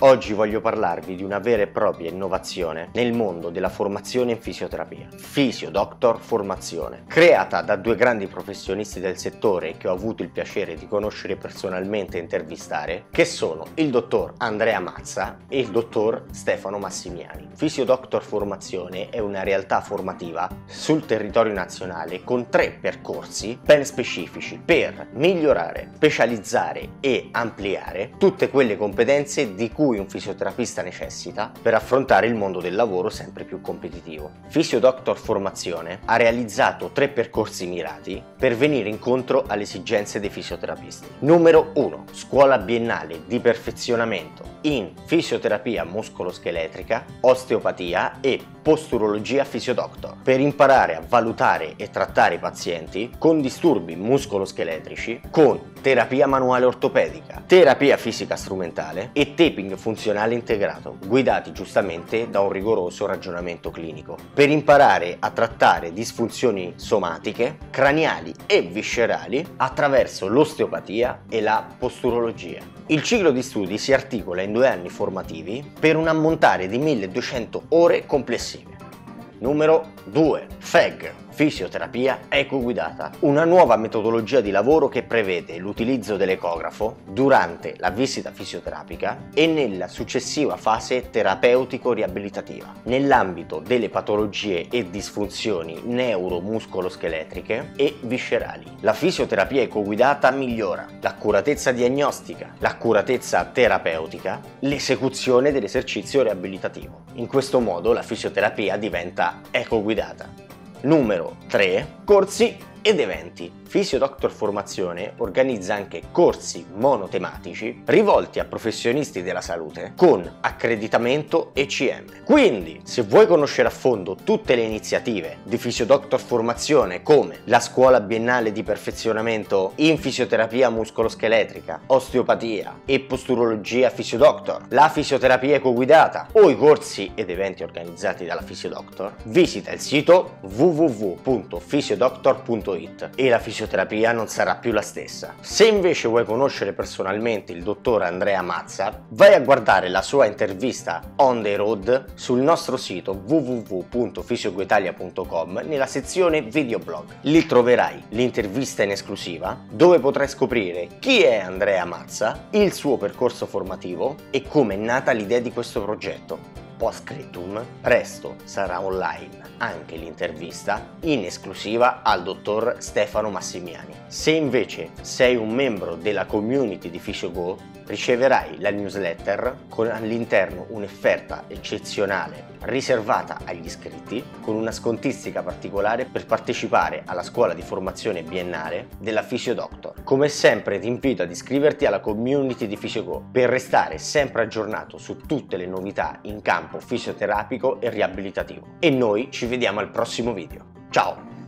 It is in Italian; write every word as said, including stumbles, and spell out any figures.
Oggi voglio parlarvi di una vera e propria innovazione nel mondo della formazione in fisioterapia. FisioDoctor Formazione, creata da due grandi professionisti del settore che ho avuto il piacere di conoscere personalmente e intervistare, che sono il dottor Andrea Mazza e il dottor Stefano Massimiani. FisioDoctor Formazione è una realtà formativa sul territorio nazionale con tre percorsi ben specifici per migliorare, specializzare e ampliare tutte quelle competenze di cui un fisioterapista necessita per affrontare il mondo del lavoro sempre più competitivo. FisioDoctor Formazione ha realizzato tre percorsi mirati per venire incontro alle esigenze dei fisioterapisti. Numero uno. Scuola biennale di perfezionamento in fisioterapia muscoloscheletrica, osteopatia e posturologia FisioDoctor, per imparare a valutare e trattare i pazienti con disturbi muscoloscheletrici con terapia manuale ortopedica, terapia fisica strumentale e taping funzionale integrato, guidati giustamente da un rigoroso ragionamento clinico, per imparare a trattare disfunzioni somatiche, craniali e viscerali attraverso l'osteopatia e la posturologia. Il ciclo di studi si articola in due anni formativi per un ammontare di milleduecento ore complessive. Numero due. F E G, fisioterapia ecoguidata, una nuova metodologia di lavoro che prevede l'utilizzo dell'ecografo durante la visita fisioterapica e nella successiva fase terapeutico-riabilitativa, nell'ambito delle patologie e disfunzioni neuromuscoloscheletriche e viscerali. La fisioterapia ecoguidata migliora l'accuratezza diagnostica, l'accuratezza terapeutica, l'esecuzione dell'esercizio riabilitativo. In questo modo la fisioterapia diventa ecoguidata. Numero tre. Corsi ed eventi. FisioDoctor Formazione organizza anche corsi monotematici rivolti a professionisti della salute con accreditamento E C M. Quindi, se vuoi conoscere a fondo tutte le iniziative di FisioDoctor Formazione, come la scuola biennale di perfezionamento in fisioterapia muscoloscheletrica, osteopatia e posturologia FisioDoctor, la fisioterapia ecoguidata o i corsi ed eventi organizzati dalla FisioDoctor, visita il sito w w w punto fisiodoctor punto it e la fisioterapia non sarà più la stessa. Se invece vuoi conoscere personalmente il dottor Andrea Mazza, vai a guardare la sua intervista on the road sul nostro sito w w w punto fisiogoitalia punto com nella sezione videoblog. Lì troverai l'intervista in esclusiva dove potrai scoprire chi è Andrea Mazza, il suo percorso formativo e come è nata l'idea di questo progetto. Post scriptum, presto sarà online anche l'intervista in esclusiva al dottor Stefano Massimiani. Se invece sei un membro della community di FisioGo, riceverai la newsletter con all'interno un'offerta eccezionale riservata agli iscritti con una scontistica particolare per partecipare alla scuola di formazione biennale della FisioDoctor. Come sempre ti invito ad iscriverti alla community di FisioGo per restare sempre aggiornato su tutte le novità in campo fisioterapico e riabilitativo. E noi ci vediamo al prossimo video. Ciao!